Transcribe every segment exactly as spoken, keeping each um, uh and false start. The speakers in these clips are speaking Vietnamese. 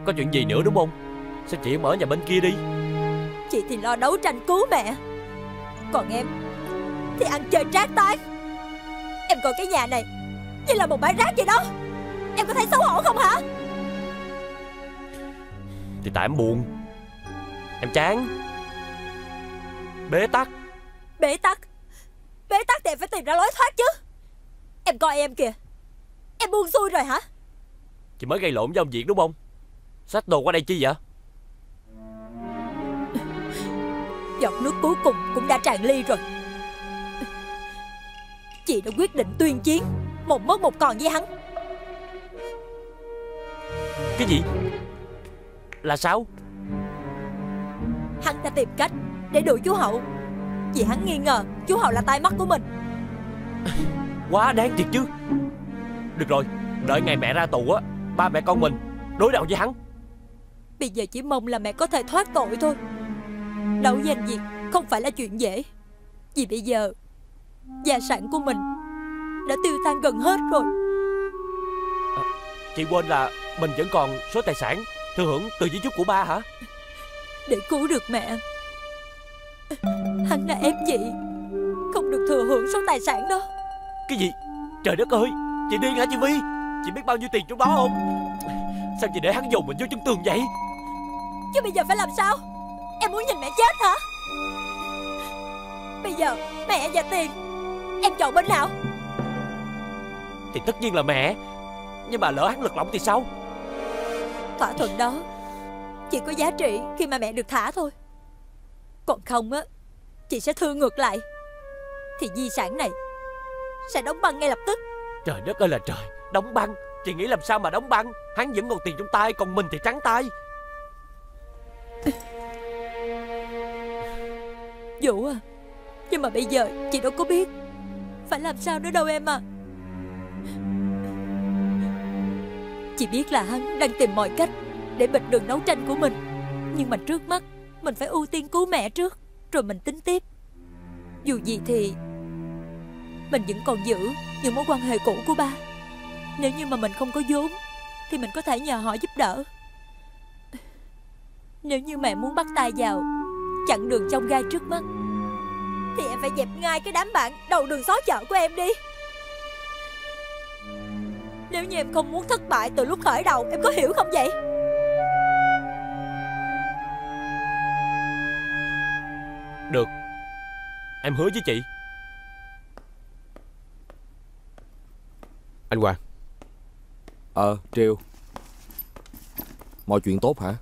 có chuyện gì nữa đúng không? Sao chị không ở nhà bên kia đi? Chị thì lo đấu tranh cứu mẹ, còn em thì ăn chơi trác tán. Em coi cái nhà này như là một bãi rác vậy đó. Em có thấy xấu hổ không hả? Thì tại em buồn, em chán. Bế tắc. Bế tắc? Bế tắc thì em phải tìm ra lối thoát chứ. Em coi em kìa, em buông xuôi rồi hả? Chị mới gây lộn với ông Việt đúng không? Xách đồ qua đây chi vậy? Giọt nước cuối cùng cũng đã tràn ly rồi. Chị đã quyết định tuyên chiến, một mất một còn với hắn. Cái gì? Là sao? Hắn đã tìm cách để đuổi chú Hậu, vì hắn nghi ngờ chú Hậu là tai mắt của mình. Quá đáng thiệt chứ. Được rồi, đợi ngày mẹ ra tù á, ba mẹ con mình đối đầu với hắn. Bây giờ chỉ mong là mẹ có thể thoát tội thôi. Đấu danh Việt không phải là chuyện dễ, vì bây giờ gia sản của mình đã tiêu tan gần hết rồi. À, chị quên là mình vẫn còn số tài sản thừa hưởng từ di chúc của ba hả? Để cứu được mẹ, hắn đã ép chị không được thừa hưởng số tài sản đó. Cái gì? Trời đất ơi, chị điên hả chị Vi? Chị biết bao nhiêu tiền trong đó không? Sao chị để hắn dồn mình vô chân tường vậy? Chứ bây giờ phải làm sao? Em muốn nhìn mẹ chết hả? Bây giờ mẹ và tiền, em chọn bên nào? Thì tất nhiên là mẹ. Nhưng mà lỡ hắn lật lỏng thì sao? Thỏa thuận đó chỉ có giá trị khi mà mẹ được thả thôi. Còn không á, chị sẽ thương ngược lại, thì di sản này sẽ đóng băng ngay lập tức. Trời đất ơi là trời, đóng băng? Chị nghĩ làm sao mà đóng băng? Hắn vẫn còn tiền trong tay, còn mình thì trắng tay. Vũ à, nhưng mà bây giờ chị đâu có biết phải làm sao nữa đâu em à. Chị biết là hắn đang tìm mọi cách để bịt đường đấu tranh của mình, nhưng mà trước mắt mình phải ưu tiên cứu mẹ trước, rồi mình tính tiếp. Dù gì thì mình vẫn còn giữ những mối quan hệ cũ của ba. Nếu như mà mình không có vốn thì mình có thể nhờ họ giúp đỡ. Nếu như mẹ muốn bắt tay vào chặn đường chông gai trước mắt thì em phải dẹp ngay cái đám bạn đầu đường xó chợ của em đi. Nếu như em không muốn thất bại từ lúc khởi đầu, em có hiểu không vậy? Được, em hứa với chị. Anh Hoàng. Ờ, Triều. Mọi chuyện tốt hả?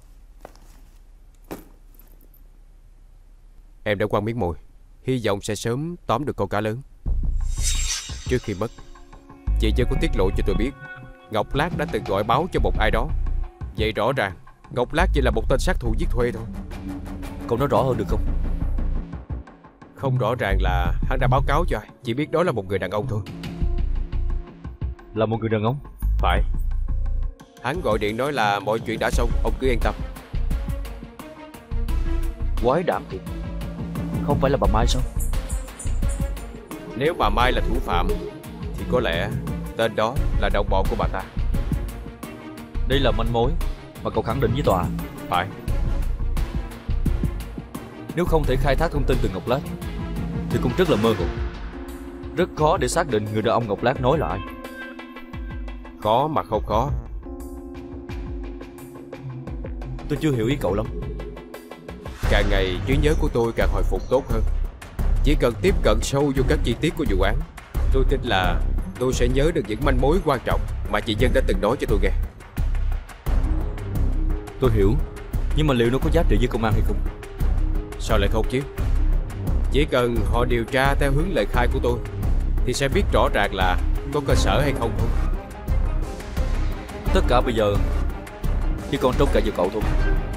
Em đã quăng miếng mồi, hy vọng sẽ sớm tóm được con cá lớn. Trước khi mất, chị chưa có tiết lộ cho tôi biết Ngọc Lát đã từng gọi báo cho một ai đó. Vậy rõ ràng Ngọc Lát chỉ là một tên sát thủ giết thuê thôi. Cậu nói rõ hơn được không? Không rõ ràng là hắn đã báo cáo cho ai, chỉ biết đó là một người đàn ông thôi. Là một người đàn ông? Phải. Hắn gọi điện nói là mọi chuyện đã xong, ông cứ yên tâm. Quái đản thiệt. Không phải là bà Mai sao? Nếu bà Mai là thủ phạm thì có lẽ tên đó là đồng bọn của bà ta. Đây là manh mối mà cậu khẳng định với tòa? Phải. Nếu không thể khai thác thông tin từ Ngọc Lát thì cũng rất là mơ hồ. Rất khó để xác định người đàn ông Ngọc Lát nói là ai. Khó mà không khó. Tôi chưa hiểu ý cậu lắm. Càng ngày trí nhớ của tôi càng hồi phục tốt hơn. Chỉ cần tiếp cận sâu vô các chi tiết của vụ án, tôi tin là tôi sẽ nhớ được những manh mối quan trọng mà chị Dân đã từng nói cho tôi nghe. Tôi hiểu, nhưng mà liệu nó có giá trị với công an hay không? Sao lại không chứ? Chỉ cần họ điều tra theo hướng lời khai của tôi thì sẽ biết rõ ràng là có cơ sở hay không thôi. Tất cả bây giờ chỉ còn trông cậy vào cậu thôi.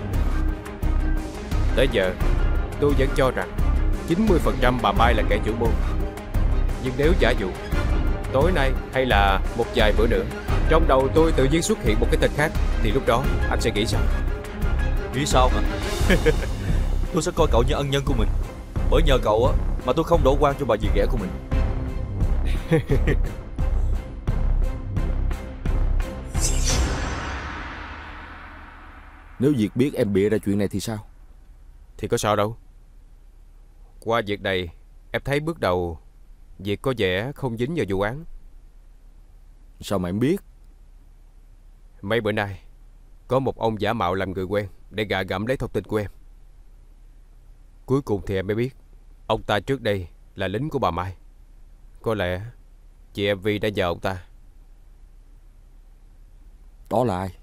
Tới giờ tôi vẫn cho rằng chín mươi phần trăm bà Mai là kẻ chủ mưu. Nhưng nếu giả dụ tối nay hay là một vài bữa nữa trong đầu tôi tự nhiên xuất hiện một cái tên khác, thì lúc đó anh sẽ nghĩ sao? Nghĩ sao hả? Tôi sẽ coi cậu như ân nhân của mình. Bởi nhờ cậu á mà tôi không đổ oan cho bà dì ghẻ của mình. Nếu Việt biết em bịa ra chuyện này thì sao? Thì có sao đâu. Qua việc này em thấy bước đầu Việt có vẻ không dính vào vụ án. Sao mà em biết? Mấy bữa nay có một ông giả mạo làm người quen để gạ gẫm lấy thông tin của em. Cuối cùng thì em mới biết ông ta trước đây là lính của bà Mai. Có lẽ chị em Vi đã nhờ ông ta. Đó là ai?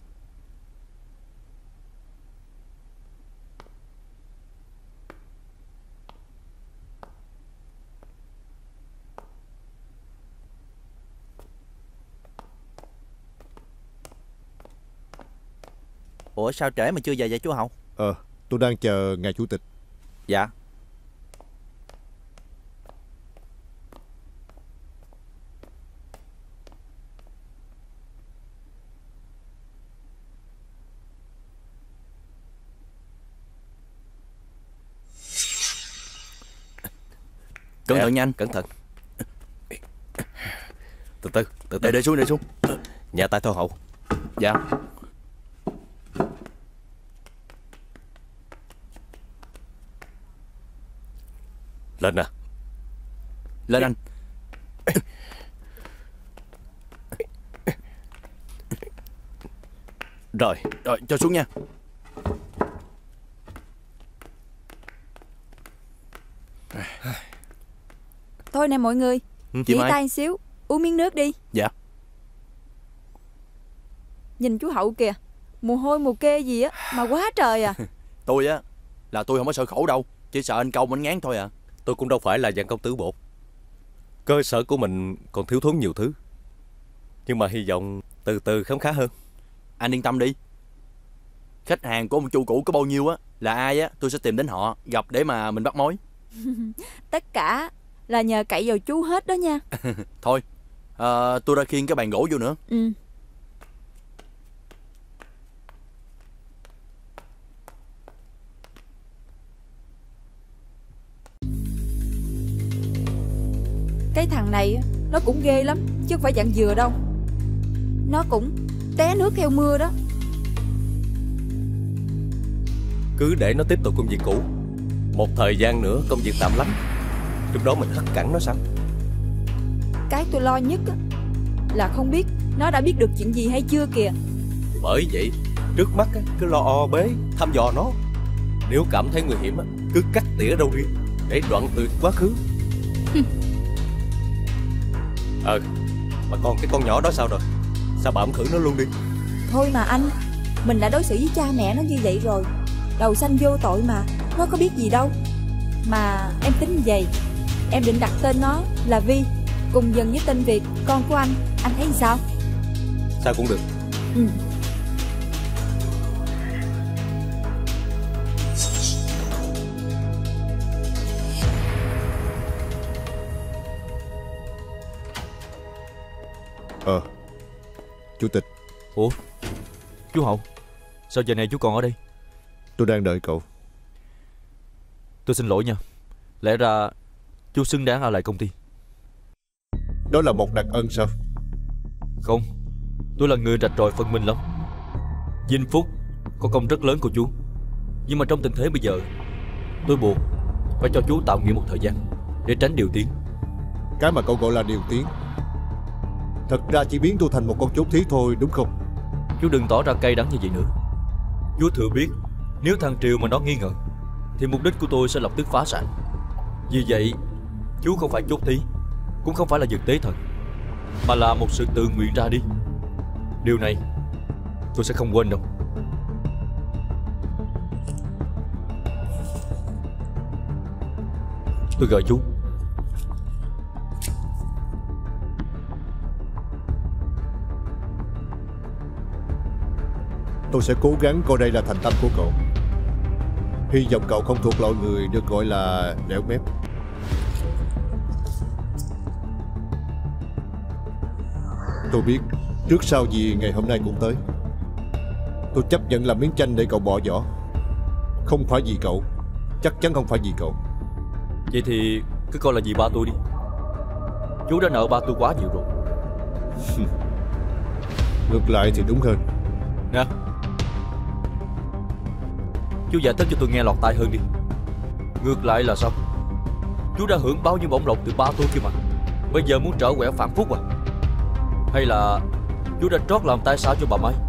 Ủa sao trễ mà chưa về vậy chú Hậu? Ờ, tôi đang chờ ngài chủ tịch. Dạ. Cẩn thận nha anh. Cẩn thận. Từ từ, từ từ. Để để xuống, để xuống. Nhà tay thôi Hậu. Dạ. Lên nè. Lên anh. Rồi. Rồi, cho xuống nha. Thôi nè mọi người, Chị chỉ Mai. tay xíu, uống miếng nước đi. Dạ. Nhìn chú Hậu kìa, mồ hôi mồ kê gì á mà quá trời à. Tôi á là tôi không có sợ khổ đâu, chỉ sợ anh Công anh ngán thôi à. Tôi cũng đâu phải là dân công tứ bột. Cơ sở của mình còn thiếu thốn nhiều thứ, nhưng mà hy vọng từ từ khám khá hơn. Anh yên tâm đi. Khách hàng của ông chủ cũ có bao nhiêu á, là ai á tôi sẽ tìm đến họ gặp để mà mình bắt mối. Tất cả là nhờ cậy vào chú hết đó nha. Thôi à, tôi ra khiêng cái bàn gỗ vô nữa. Ừ. Cái thằng này á, nó cũng ghê lắm, chứ không phải dạng dừa đâu. Nó cũng té nước theo mưa đó. Cứ để nó tiếp tục công việc cũ, một thời gian nữa công việc tạm lắm, lúc đó mình hất cẳng nó sao? Cái tôi lo nhất á, là không biết nó đã biết được chuyện gì hay chưa kìa. Bởi vậy trước mắt á, cứ lo o bế thăm dò nó. Nếu cảm thấy nguy hiểm á, cứ cắt tỉa râu ria để đoạn tuyệt quá khứ. Ờ, mà còn cái con nhỏ đó sao rồi? Sao bà không thử nó luôn đi? Thôi mà anh, mình đã đối xử với cha mẹ nó như vậy rồi, đầu xanh vô tội mà, nó có biết gì đâu. Mà em tính vậy, em định đặt tên nó là Vi, cùng dần với tên Việt, con của anh. Anh thấy sao? Sao cũng được. Ừ. Ờ, chủ tịch, Ủa, chú Hậu, sao giờ này chú còn ở đây? tôi đang đợi cậu. Tôi xin lỗi nha. Lẽ ra chú xứng đáng ở lại công ty. Đó là một đặc ân sao? Không, tôi là người rạch ròi phân minh lắm. Vinh Phúc có công rất lớn của chú, nhưng mà trong tình thế bây giờ, tôi buộc phải cho chú tạm nghỉ một thời gian để tránh điều tiếng. Cái mà cậu gọi là điều tiếng, thật ra chỉ biến tôi thành một con chốt thí thôi, đúng không? Chú đừng tỏ ra cay đắng như vậy nữa. Chú thừa biết nếu thằng Triều mà nó nghi ngờ thì mục đích của tôi sẽ lập tức phá sản. Vì vậy chú không phải chốt thí, cũng không phải là dược tế thần, mà là một sự tự nguyện ra đi. Điều này tôi sẽ không quên đâu. Tôi gọi chú. Tôi sẽ cố gắng coi đây là thành tâm của cậu. Hy vọng cậu không thuộc loại người được gọi là lẻo mép. Tôi biết trước sau gì ngày hôm nay cũng tới. Tôi chấp nhận làm miếng chanh để cậu bỏ vỏ. Không phải vì cậu, chắc chắn không phải vì cậu. Vậy thì cứ coi là vì ba tôi đi. Chú đã nợ ba tôi quá nhiều rồi. Ngược lại thì đúng hơn. Nè, Chú giải thích cho tôi nghe lọt tai hơn đi. Ngược lại là sao? Chú đã hưởng bao nhiêu bổng lộc từ ba tôi kia mà, bây giờ muốn trở quẻ phản phúc à? Hay là chú đã trót làm tai sao cho bà Mai?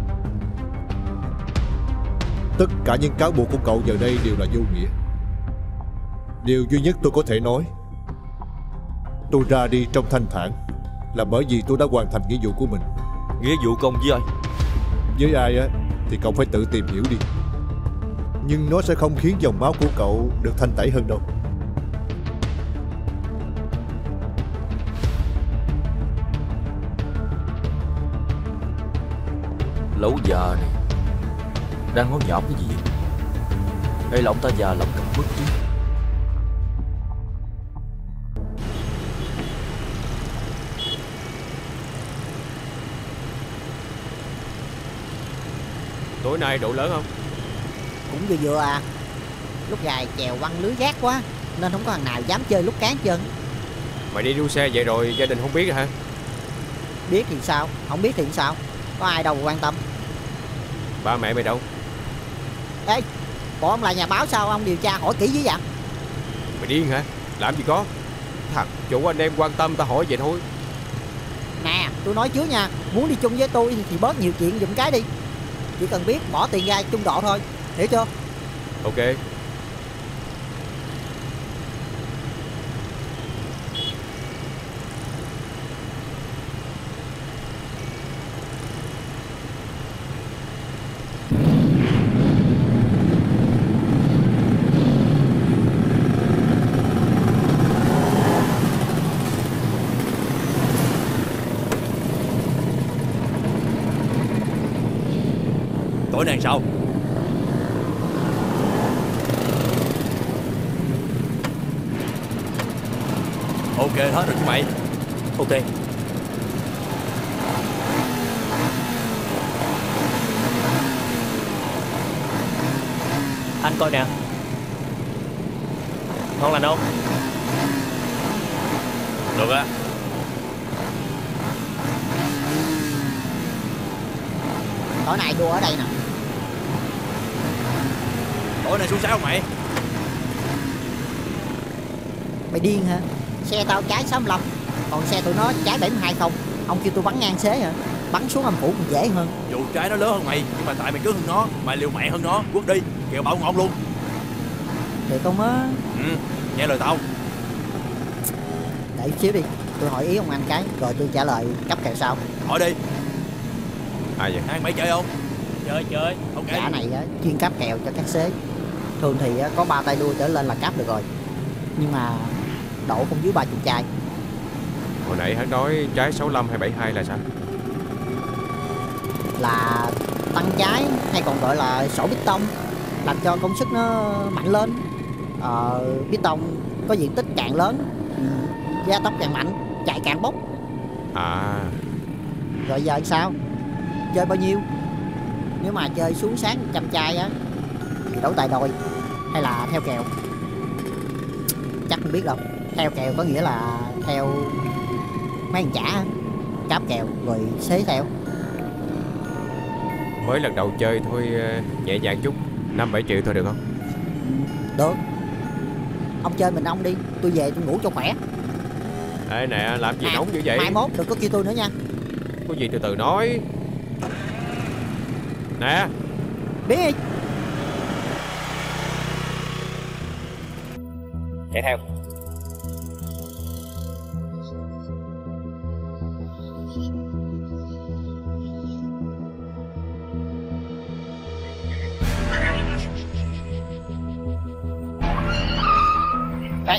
Tất cả những cáo buộc của cậu giờ đây đều là vô nghĩa. Điều duy nhất tôi có thể nói, tôi ra đi trong thanh thản là bởi vì tôi đã hoàn thành nghĩa vụ của mình. Nghĩa vụ công với ai? Với ai á thì cậu phải tự tìm hiểu đi. Nhưng nó sẽ không khiến dòng máu của cậu được thanh tẩy hơn đâu. Lẩu già này đang nói nhảm cái gì vậy? Hay là ông ta già lầm cầm bức chứ? Tối nay độ lớn không? Cũng vừa vừa à. Lúc dài chèo quăng lưới gác quá nên không có thằng nào dám chơi lúc cán chân. Mày đi đua xe vậy rồi gia đình không biết hả? Biết thì sao, không biết thì sao, có ai đâu mà quan tâm. Ba mẹ mày đâu? Ê, bộ ông là nhà báo sao ông điều tra hỏi kỹ dữ vậy? Mày điên hả? Làm gì có. Thằng chủ anh em quan tâm ta hỏi vậy thôi. Nè, tôi nói trước nha, muốn đi chung với tôi thì bớt nhiều chuyện giùm cái đi. Chỉ cần biết bỏ tiền ra chung độ thôi, hiểu chưa? Ok. Tối nay sao? Ok hết rồi chứ mày. Ok. Anh coi nè. Ngon lành không? Được á. Tối nay đua ở đây nè. Tối nay xuống sao mày? Mày điên hả? Xe tao trái sáu mươi lăm, còn xe tụi nó trái bảy mươi hai không. Ông kêu tôi bắn ngang xế hả? Bắn xuống âm phủ còn dễ hơn. Dù trái nó lớn hơn mày, nhưng mà tại mày cứng hơn nó, mày liều mạng hơn nó, quất đi, kẹo bảo ngon luôn. Thì không á. Ừ, nghe lời tao. Để xíu đi, tôi hỏi ý ông anh cái, rồi tôi trả lời cấp kèo sau. Hỏi đi. Ai vậy? Hai mày chơi không? Chơi chơi. Ok. Gã này á, chuyên cáp kèo cho các xế. Thường thì á, có ba tay đua trở lên là cáp được rồi. Nhưng mà độ không dưới ba chục chai. Hồi nãy hắn nói trái sáu mươi lăm hay bảy mươi hai là sao? Là tăng trái hay còn gọi là sổ bít tông, làm cho công suất nó mạnh lên. Ờ, bít tông có diện tích càng lớn, gia tốc càng mạnh, chạy càng bốc. À. Rồi giờ sao? Chơi bao nhiêu? Nếu mà chơi xuống sáng trăm chai á thì đấu tài đôi hay là theo kèo? Chắc không biết đâu. Theo kèo có nghĩa là theo mấy thằng chả cáp kèo rồi xế theo. Mới lần đầu chơi thôi, nhẹ nhàng chút. Năm bảy triệu thôi được không? Được. Ông chơi mình ông đi, tôi về tôi ngủ cho khỏe. Ê nè, làm gì À, nóng dữ vậy? mai mốt đừng có kêu tôi nữa nha. Có gì từ từ nói. Nè. Biết đi. Chạy theo. Đấy.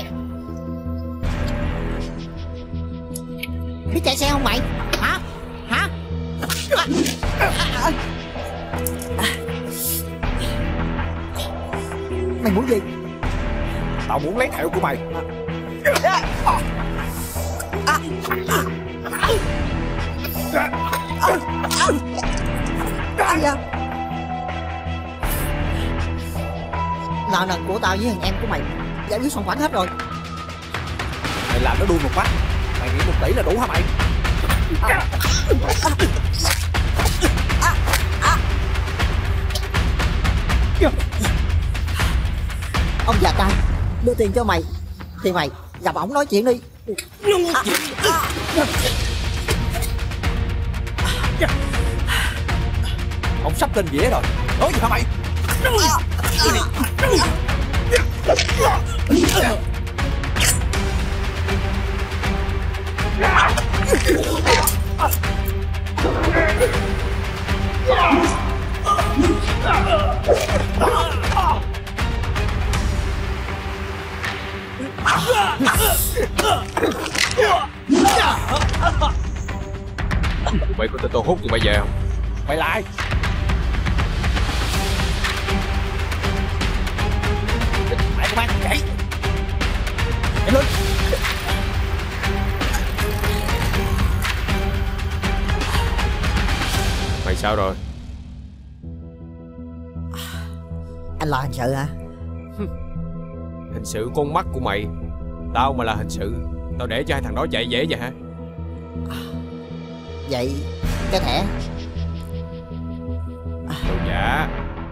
Biết chạy xe không mày? Hả? Hả? À, à, à. Mày muốn gì? Tao muốn lấy thẹo của mày. Cái gì vậy? Nợ nần của tao với thằng em của mày giải quyết xong khoản hết rồi. Mày làm nó đuôi một phát. Mày nghĩ một tỷ là đủ hả mày? À. À. À. À. Ông già ta đưa tiền cho mày thì mày gặp ổng nói chuyện đi. Ông sắp lên dĩa rồi, nói gì hả mày? Mày có tin tao hút tụi mày về không? Mày lại. Mày công an chạy. Chạy lên. Mày sao rồi? Anh là hình sự hả? Hình sự con mắt của mày. Tao mà là hình sự, tao để cho hai thằng đó chạy dễ vậy hả? Vậy cái thẻ? Đồ giả.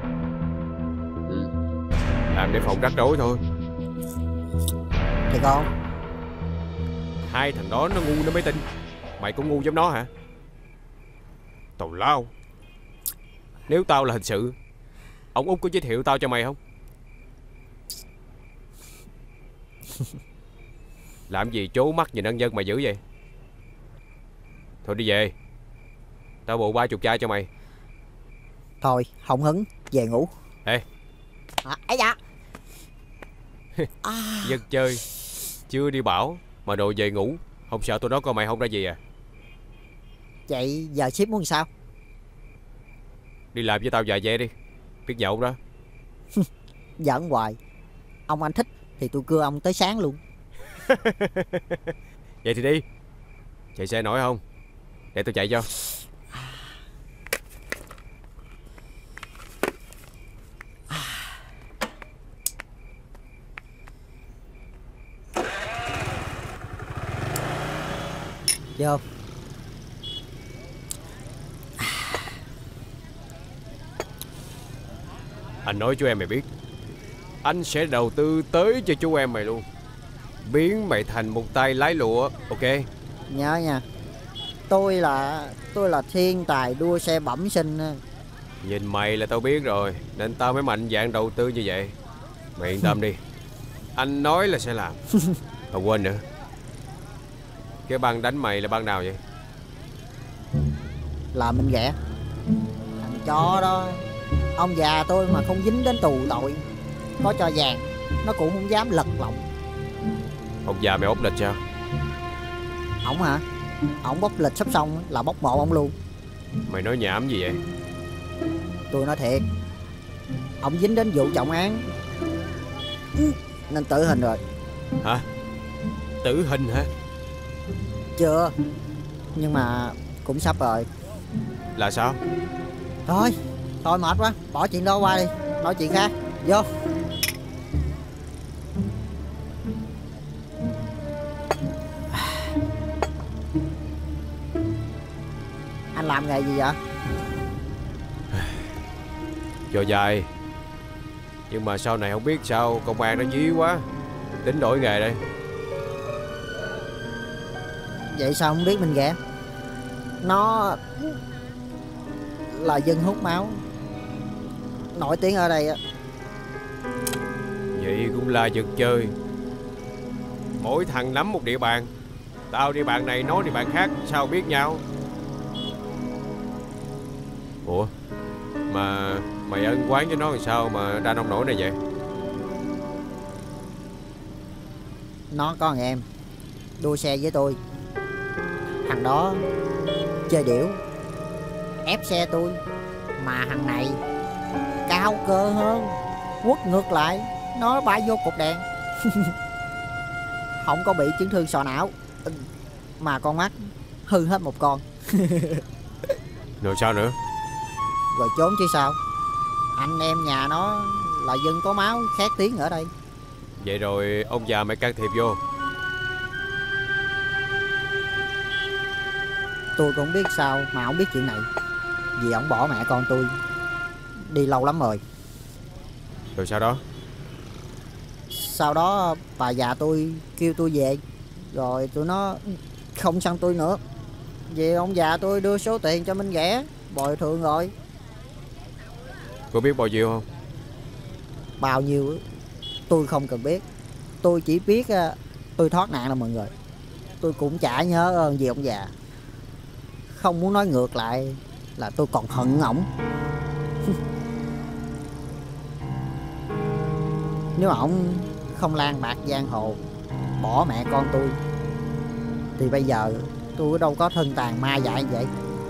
Làm để phòng rắc rối thôi. Thì con Hai thằng đó nó ngu nó mới tin. Mày cũng ngu giống nó hả? Tào lao. Nếu tao là hình sự, ông Út có giới thiệu tao cho mày không? Làm gì trố mắt nhìn ân nhân mày dữ vậy? Thôi đi về. Tao bộ ba chục chai cho mày. Thôi không hứng, về ngủ. Ê à, ấy dạ. à. Dân chơi chưa đi bảo mà đồ về ngủ. Không sợ tôi nói coi mày không ra gì à? Vậy giờ ship muốn sao? Đi làm với tao vài ve đi. Biết nhậu đó. Giỡn hoài. Ông anh thích thì tôi cưa ông tới sáng luôn. Vậy thì đi. Chạy xe nổi không? Để tôi chạy cho. Vô. Anh nói chú em mày biết, anh sẽ đầu tư tới cho chú em mày luôn. Biến mày thành một tay lái lụa. Ok. Nhớ nha. Tôi là Tôi là thiên tài đua xe bẩm sinh. Nhìn mày là tao biết rồi, nên tao mới mạnh dạn đầu tư như vậy. Mày yên tâm đi, anh nói là sẽ làm. Mà quên nữa, cái băng đánh mày là băng nào vậy? Là Minh Ghẻ. Thằng chó đó. Ông già tôi mà không dính đến tù tội, có cho vàng nó cũng không dám lật lọng. Ông già mày bóc lịch sao? Ổng hả? Ổng bóc lịch sắp xong là bóc mộ ông luôn. Mày nói nhảm gì vậy? Tôi nói thiệt. Ổng dính đến vụ trọng án nên tử hình rồi. Hả? Tử hình hả? Chưa, nhưng mà cũng sắp rồi. Là sao? Thôi, thôi mệt quá, bỏ chuyện đó qua đi, nói chuyện khác. Vô. Anh làm nghề gì vậy? Cho dài. Nhưng mà sau này không biết sao công an nó dí quá, tính đổi nghề đây. Vậy sao không biết Minh Ghẻ? Nó là dân hút máu nổi tiếng ở đây á. Vậy cũng là giật chơi. Mỗi thằng nắm một địa bàn. Tao địa bàn này nói địa bàn khác, sao biết nhau? Ủa, mà mày ân quán với nó làm sao mà ra nông nổi này vậy? Nó có thằng em đua xe với tôi. Thằng đó chơi điểu, ép xe tôi. Mà thằng này cao cơ hơn, quất ngược lại, nó bãi vô cột đèn. Không có bị chấn thương sọ não, mà con mắt hư hết một con. Rồi sao nữa? Rồi trốn chứ sao. Anh em nhà nó là dân có máu khét tiếng ở đây. Vậy rồi ông già mày can thiệp vô? Tôi cũng biết sao mà không biết chuyện này. Vì ổng bỏ mẹ con tôi đi lâu lắm rồi. Rồi sau đó? Sau đó bà già tôi kêu tôi về, rồi tụi nó không săn tôi nữa. Vì ông già tôi đưa số tiền cho Minh Ghẻ bồi thường rồi. Cô biết bao nhiêu không? Bao nhiêu tôi không cần biết. Tôi chỉ biết tôi thoát nạn là mọi người. Tôi cũng chả nhớ ơn gì ông già. Không muốn nói ngược lại là tôi còn hận ổng. Nếu ổng không lang bạc giang hồ, bỏ mẹ con tôi, thì bây giờ tôi đâu có thân tàn ma dại vậy.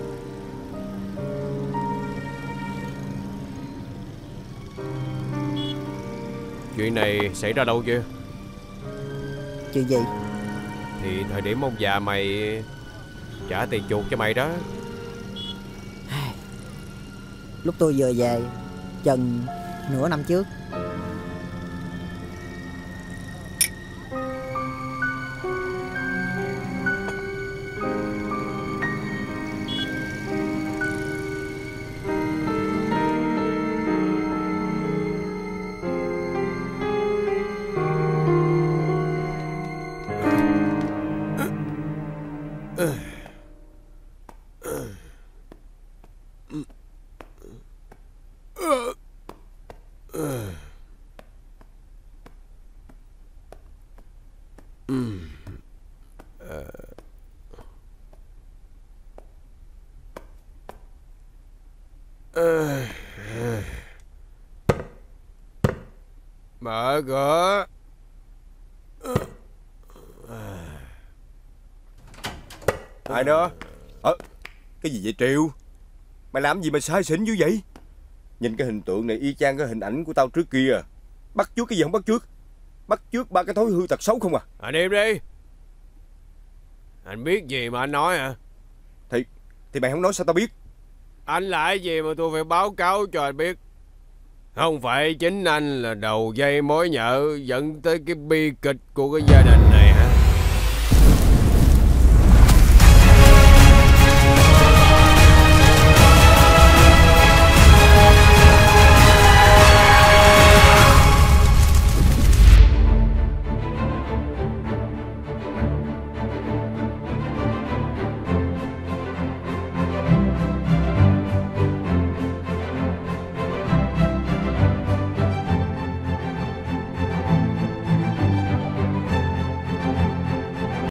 Chuyện này xảy ra đâu chưa? Chuyện gì? Thì thời điểm ông già mày trả tiền chuộc cho mày đó. Lúc tôi vừa về, chừng nửa năm trước. Mở cửa. Ai đó? Ờ, cái gì vậy Triều? Mày làm gì mà sai xỉn dữ vậy? Nhìn cái hình tượng này y chang cái hình ảnh của tao trước kia à. Bắt chước cái gì không bắt chước? Bắt chước ba cái thói hư tật xấu không à? Anh im đi. Anh biết gì mà anh nói hả? Thì Thì mày không nói sao tao biết? Anh lại gì mà tôi phải báo cáo cho anh biết? Không phải chính anh là đầu dây mối nhợ dẫn tới cái bi kịch của cái gia đình